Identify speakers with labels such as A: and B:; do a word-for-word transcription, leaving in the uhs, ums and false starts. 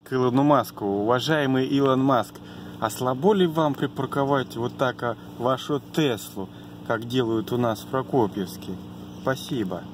A: К Илону Маску. Уважаемый Илон Маск, а слабо ли вам припарковать вот так вашу Теслу, как делают у нас в Прокопьевске? Спасибо.